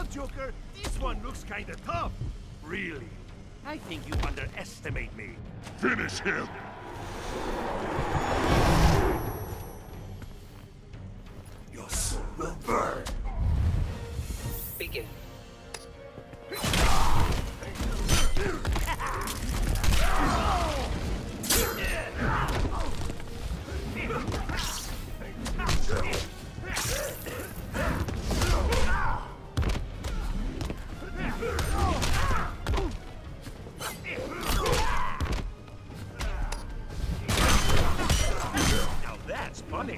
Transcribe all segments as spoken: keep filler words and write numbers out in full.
Well, Joker, this one looks kinda tough. Really? I think you underestimate me. Finish him! Your soul will burn. Begin. Now that's funny.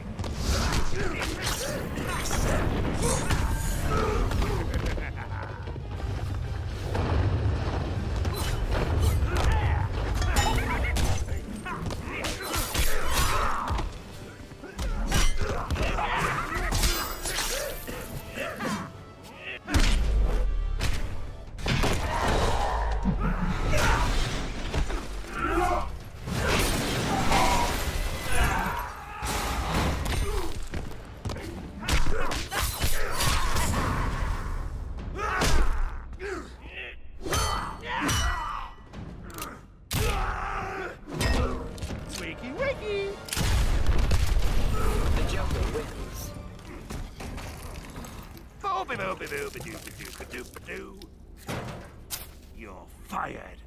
Wakey, wakey! The Joker wins. Boop-a-boop-a-boop-a-doop-a-doop-a-doop-a-doo. You're fired.